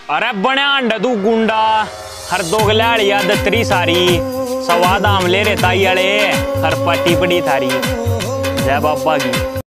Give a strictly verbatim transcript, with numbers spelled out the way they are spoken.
अरे बने अंडा तू गुंडा हर दो गलाड़िया दतरी सारी सवा दाम ले रे ताई अड़े हर पट्टी पड़ी थारी जय बाबा की।